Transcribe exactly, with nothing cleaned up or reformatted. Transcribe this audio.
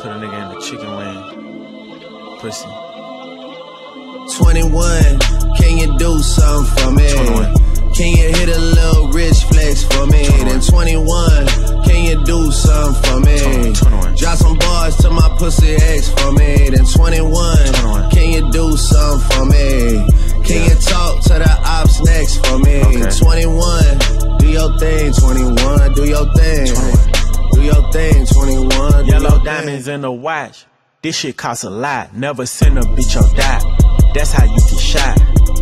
Put a nigga in the chicken wing. Pussy. twenty-one, can you do something for me? twenty-one. Can you hit a little rich flex for me? twenty-one. Then twenty-one, can you do something for me? twenty-one. Drop some bars to my pussy ex for me. Then twenty-one, twenty-one. can you do something for me? Can Yeah. you talk to the ops next for me? Okay. twenty-one, do your thing. twenty-one, do your thing. twenty-one. Do your thing. twenty-one, do Yellow your diamonds thing. in the watch. This shit costs a lot. Never send a bitch or die. That's how you get shot.